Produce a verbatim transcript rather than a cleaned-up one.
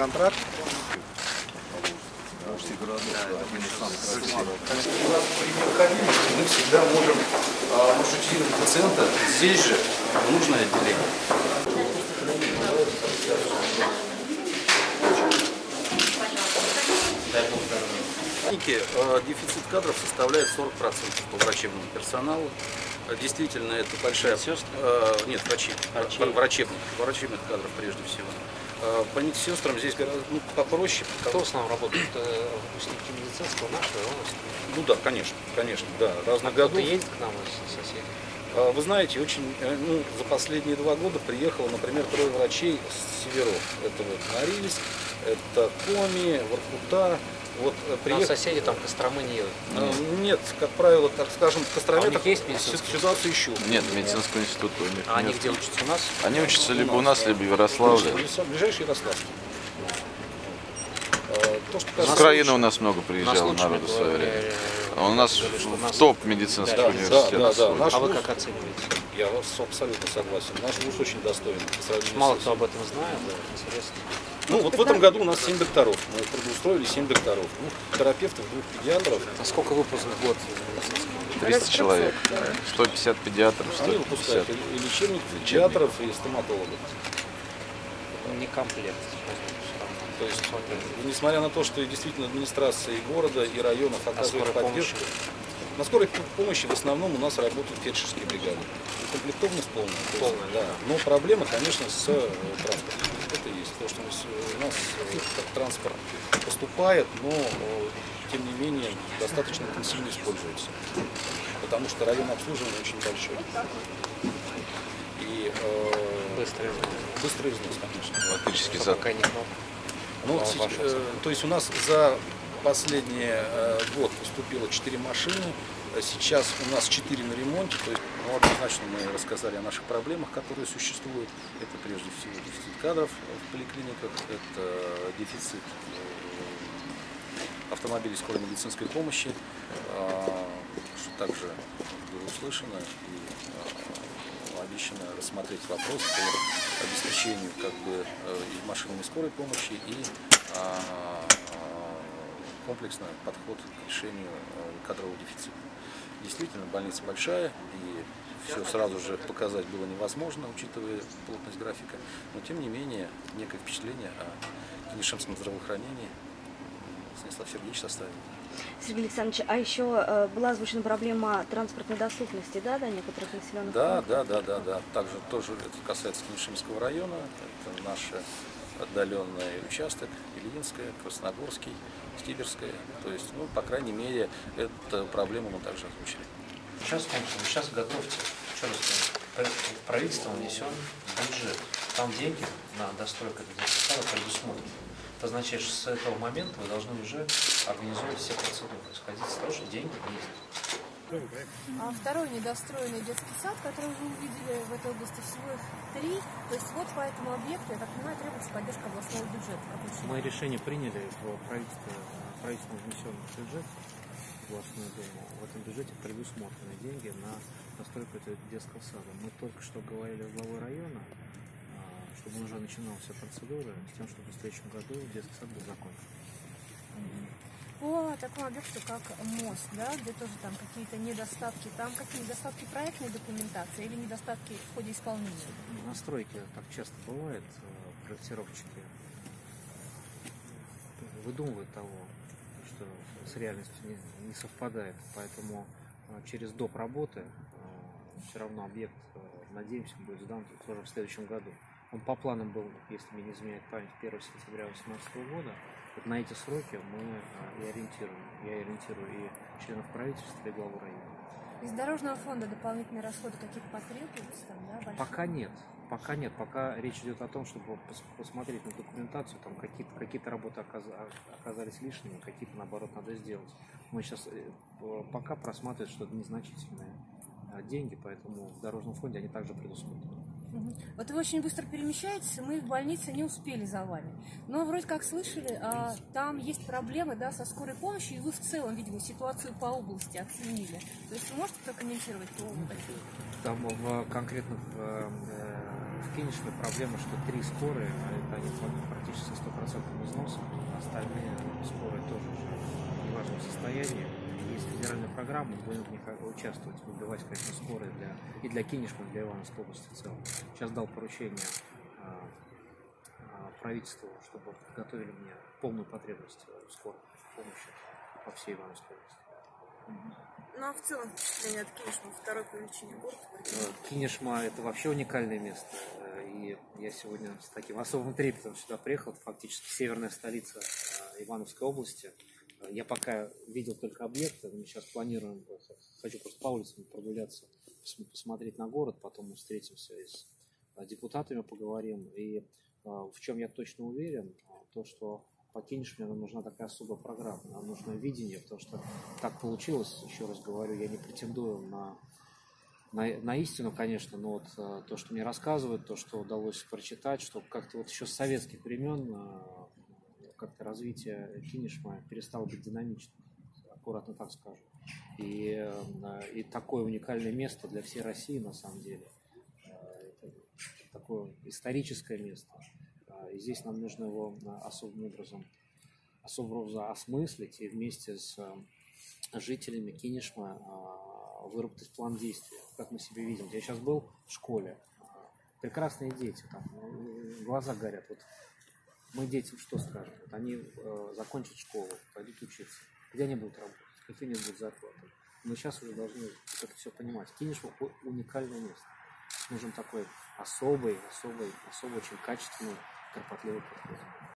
контракт. Мы всегда можем маршрутировать пациента здесь же, в нужное отделение. Дефицит кадров составляет сорок процентов по врачебному персоналу. Действительно, это большая... Э, нет, врачи. Врачей. Врачебных, врачебных кадров прежде всего. По медсестрам здесь гораздо ну, попроще. Кто в основном работает? Выпускники медицинского нашего, Ивановского? Ну да, конечно, конечно, да. Разных а годов. Едет к нам из соседей? Вы знаете, очень, ну, за последние два года приехало, например, трое врачей с северов. Это вот Норильск, это Коми, Воркута. Вот приехали... А соседи там Костромы не едут? Нет. Нет, как правило, так скажем, в Костроме а есть ситуация еще. Нет, медицинского института у них А нет. они где учатся у нас? Они учатся либо у нас, либо в Ярославле. Ближайший Ярославский. То, что с Украины у нас много приезжало народу в свое время. У нас в топ медицинский да, университет. Да, да, да. А вы как оцениваете? Я абсолютно согласен. Наш вуз очень достойный. Мало кто об этом знает, да, интересно. Ну вот в этом году у нас семь докторов. Мы трудоустроили семь докторов. Двух терапевтов, двух педиатров. А сколько выпусков в год? триста человек. сто пятьдесят педиатров, сто пятьдесят. Они выпускают и лечебников, и педиатров, и стоматологов. Не комплект. То есть, несмотря на то, что и действительно администрация и города, и районов оказывают а поддержку, на скорой помощи в основном у нас работают фельдшерские бригады. Комплектованность полная. Полная, да. Но проблема, конечно, с транспортом. Это есть. Потому что у нас транспорт поступает, но тем не менее достаточно интенсивно используется. Потому что район обслуживания очень большой. И э, быстрый износ. Быстрый износ, конечно. Фактически за... Ну, э, то есть у нас за последний э, год поступило четыре машины, сейчас у нас четыре на ремонте. То есть, ну, однозначно мы рассказали о наших проблемах, которые существуют. Это прежде всего дефицит кадров в поликлиниках, это дефицит э, автомобилей скорой медицинской помощи, э, что также было услышано и э, обещано рассмотреть вопрос по обеспечению как бы и машинами скорой помощи, и а, комплексный подход к решению кадрового дефицита. Действительно, больница большая, и все сразу же показать было невозможно, учитывая плотность графика, но тем не менее некое впечатление о клиническом здравоохранении Станислав Сергеевич составил. Сергей Александрович, а еще э, была озвучена проблема транспортной доступности, да, до некоторых населенных да, пунктов? Да, да, да, да. Также тоже это касается Кинешемского района, это наш отдаленный участок, Ильинская, Красногорский, Стиберская. То есть, ну, по крайней мере, эту проблему мы также озвучили. Сейчас, сейчас готовьте, еще раз, правительство внесен бюджет, там деньги на достройку этого состава предусмотрены. Это означает, что с этого момента вы должны уже организовать все процедуры, исходить из того, что деньги есть. А второй недостроенный детский сад, который вы увидели в этой области, всего их три. То есть вот по этому объекту, я так понимаю, требуется поддержка областного бюджета. Мы решение приняли в правительстве, правительством внесен бюджет в областную думу. В этом бюджете предусмотрены деньги на настройку этого детского сада. Мы только что говорили с главой района, чтобы уже начинался процедура с тем, чтобы в следующем году детский сад был закончен. По такому объекту, как мост, да, где тоже там какие-то недостатки, там какие недостатки проектной документации или недостатки в ходе исполнения? На стройке так часто бывает, проектировщики выдумывают того, что с реальностью не, не совпадает, поэтому через доп. Работы все равно объект, надеемся, будет сдан тоже в следующем году. Он по планам был, если мне не изменяет память, первого сентября две тысячи восемнадцатого года. Вот на эти сроки мы и ориентируем. Я ориентирую и членов правительства, и главу района. Из дорожного фонда дополнительные расходы какие-то потребуются? Там, да, пока нет. Пока нет. Пока речь идет о том, чтобы посмотреть на документацию, там какие-то какие-то работы оказались лишними, какие-то наоборот надо сделать. Мы сейчас пока просматриваем что-то незначительное деньги, поэтому в дорожном фонде они также предусмотрены. Вот вы очень быстро перемещаетесь, мы в больнице не успели за вами. Но вроде как слышали, а, там есть проблемы, да, со скорой помощью, и вы в целом, видимо, ситуацию по области оценили. То есть вы можете прокомментировать по вот таким? Там в конкретных э, В Кинешме проблема, что три скорые, а это они практически сто процентов износом, остальные скорые тоже уже в неважном состоянии. Есть федеральная программа, будем в них участвовать, выбивать, конечно, скорые для, и для Кинешма, и для Ивановской области в целом. Сейчас дал поручение а, а, правительству, чтобы подготовили мне полную потребность в скорой помощи по всей Ивановской области. Ну а в целом впечатление от Кинешма, второй по величине город? Кинешма — это вообще уникальное место. И я сегодня с таким особым трепетом сюда приехал. Это фактически северная столица Ивановской области. Я пока видел только объекты, мы сейчас планируем, хочу просто по улицам прогуляться, посмотреть на город, потом мы встретимся и с депутатами поговорим. И в чем я точно уверен, то, что по Кинешме нам нужна такая особая программа, нам нужно видение, потому что так получилось, еще раз говорю, я не претендую на, на, на истину, конечно, но вот а, то, что мне рассказывают, то, что удалось прочитать, что как-то вот еще с советских времен а, как-то развитие Кинешма перестало быть динамичным, аккуратно так скажу. И, а, и такое уникальное место для всей России, на самом деле. А, это такое историческое место. И здесь нам нужно его особым образом, особым образом осмыслить и вместе с жителями Кинешма выработать план действия, как мы себе видим. Я сейчас был в школе, прекрасные дети, там, глаза горят. Вот мы детям что скажем? Вот они закончат школу, пойдут учиться. Где они будут работать? Какие у них будут зарплаты? Мы сейчас уже должны это все понимать. Кинешма — уникальное место. Нужен такой особый, особый, особо очень качественный, кропотливый подход.